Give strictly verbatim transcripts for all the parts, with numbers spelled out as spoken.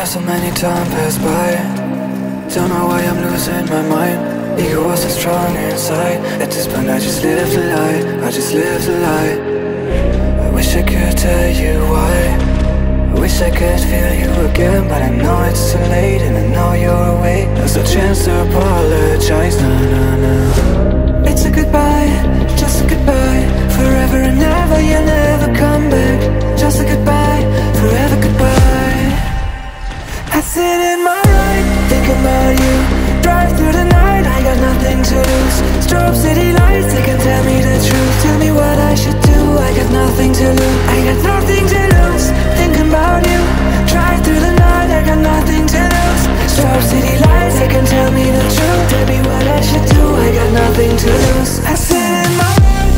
so many time pass by. Don't know why I'm losing my mind. Ego was so strong inside. At this point I just live the lie, I just live the lie. I wish I could tell you why. I wish I could feel you again, but I know it's too late, and I know you're awake. There's no chance to apologize, no, no, no. It's a goodbye, just a goodbye. Forever and ever, you'll never come back. Just a goodbye, forever goodbye. I sit in my ride, thinking about you. Drive through the night, I got nothing to lose. Strobe city lights, they can tell me the truth. Tell me what I should do, I got nothing to lose. I got nothing to lose, thinking about you. Drive through the night, I got nothing to lose. Strobe city lights, they can tell me the truth. Tell me what I should do, I got nothing to lose. I sit in my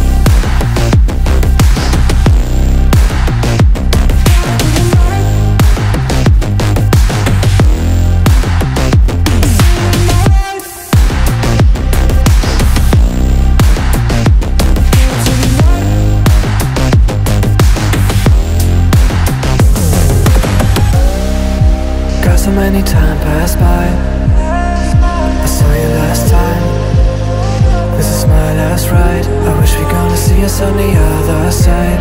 so many time passed by. I saw you last time. This is my last ride. I wish we're gonna see us on the other side.